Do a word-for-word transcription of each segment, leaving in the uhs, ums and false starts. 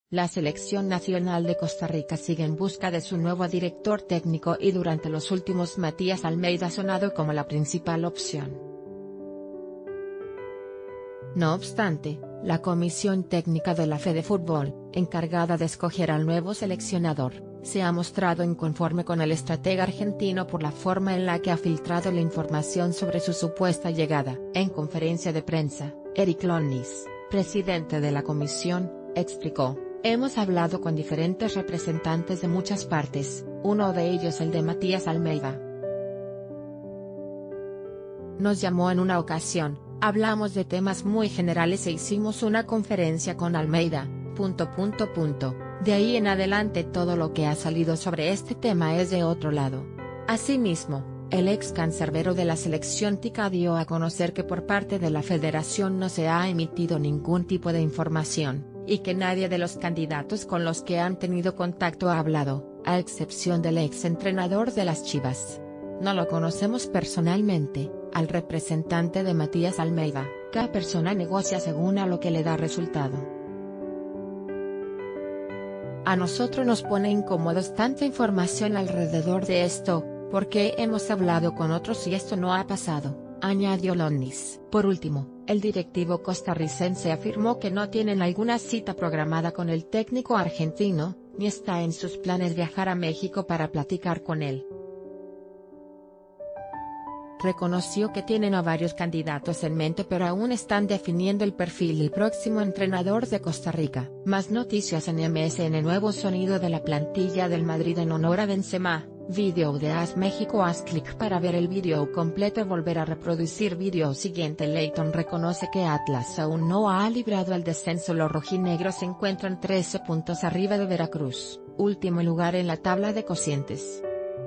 La selección nacional de Costa Rica sigue en busca de su nuevo director técnico y durante los últimos Matías Almeida ha sonado como la principal opción. No obstante, la Comisión Técnica de la Fedefútbol, encargada de escoger al nuevo seleccionador, se ha mostrado inconforme con el estratega argentino por la forma en la que ha filtrado la información sobre su supuesta llegada. En conferencia de prensa, Eric Lonis, presidente de la comisión, explicó: "Hemos hablado con diferentes representantes de muchas partes, uno de ellos el de Matías Almeida. Nos llamó en una ocasión, hablamos de temas muy generales e hicimos una conferencia con Almeida, punto punto punto. De ahí en adelante todo lo que ha salido sobre este tema es de otro lado". Asimismo, el ex cancerbero de la selección tica dio a conocer que por parte de la federación no se ha emitido ningún tipo de información, y que nadie de los candidatos con los que han tenido contacto ha hablado, a excepción del ex entrenador de las Chivas. No lo conocemos personalmente, al representante de Matías Almeida. Cada persona negocia según a lo que le da resultado. A nosotros nos pone incómodos tanta información alrededor de esto, porque hemos hablado con otros y esto no ha pasado, añadió Lonis. Por último, el directivo costarricense afirmó que no tienen alguna cita programada con el técnico argentino, ni está en sus planes viajar a México para platicar con él. Reconoció que tienen a varios candidatos en mente pero aún están definiendo el perfil del próximo entrenador de Costa Rica. Más noticias en M S N. Nuevo sonido de la plantilla del Madrid en honor a Benzema. Video de A S México. Haz clic para ver el video completo. Volver a reproducir video siguiente. Leighton reconoce que Atlas aún no ha librado el descenso. Los rojinegros se encuentran trece puntos arriba de Veracruz, último lugar en la tabla de cocientes.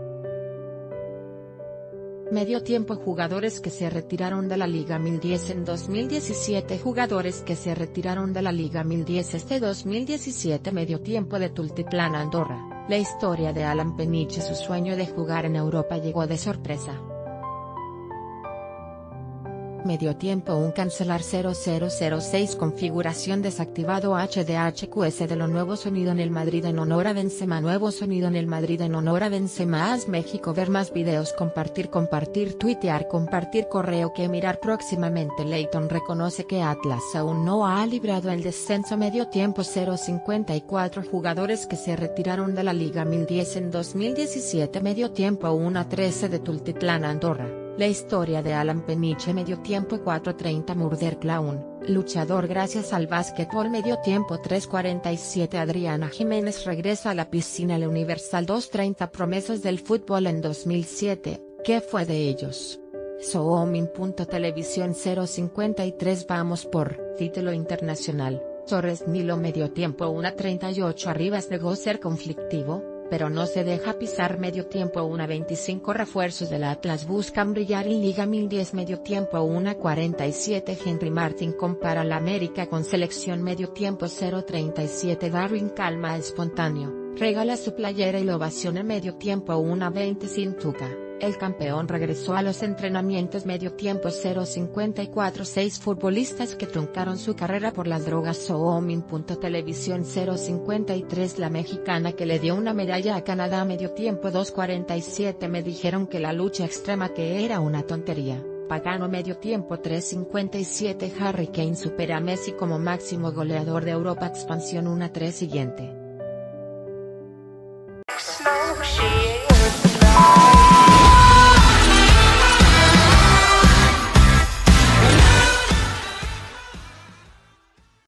Medio tiempo. Jugadores que se retiraron de la Liga mil diez en dos mil diecisiete. Jugadores que se retiraron de la Liga mil diez este dos mil diecisiete. Medio tiempo de Tultitlán, Andorra. La historia de Alan Peniche. Su sueño de jugar en Europa llegó de sorpresa. Medio tiempo. Un cancelar cero cero cero seis. Configuración desactivado. H D H Q S de lo nuevo sonido en el Madrid en honor a Benzema. Nuevo sonido en el Madrid en honor a Benzema. Haz México. Ver más videos. Compartir compartir tuitear compartir correo que mirar próximamente. Leighton reconoce que Atlas aún no ha librado el descenso. Medio tiempo. cero cincuenta y cuatro. Jugadores que se retiraron de la Liga mil diez en dos mil diecisiete. Medio tiempo. uno trece de Tultitlán, Andorra. La historia de Alan Peniche. Medio tiempo. cuatro treinta. Murder Clown, luchador gracias al básquetbol. Medio tiempo. tres cuarenta y siete. Adriana Jiménez regresa a la piscina. El Universal. dos treinta. Promesas del fútbol en dos mil siete, ¿qué fue de ellos? Soomin. Televisión. cero cincuenta y tres. Vamos por título internacional. Torres Nilo. Medio tiempo. uno treinta y ocho. Arribas llegó ser conflictivo, pero no se deja pisar. Medio tiempo. uno veinticinco. Refuerzos del Atlas buscan brillar en Liga mil diez. Medio tiempo. uno cuarenta y siete. Henry Martin compara la América con selección. Medio tiempo. cero treinta y siete. Darwin Calma espontáneo, regala su playera y lo ovaciona. Medio tiempo. uno veinte. Sin Tuca, el campeón regresó a los entrenamientos. Medio tiempo. cero cincuenta y cuatro. Seis futbolistas que truncaron su carrera por las drogas. Soomin. Televisión. cero cincuenta y tres. La mexicana que le dio una medalla a Canadá. Medio tiempo. dos cuarenta y siete. Me dijeron que la lucha extrema que era una tontería. Pagano. Medio tiempo. tres cincuenta y siete. Harry Kane supera a Messi como máximo goleador de Europa. Expansión. uno tres. Siguiente.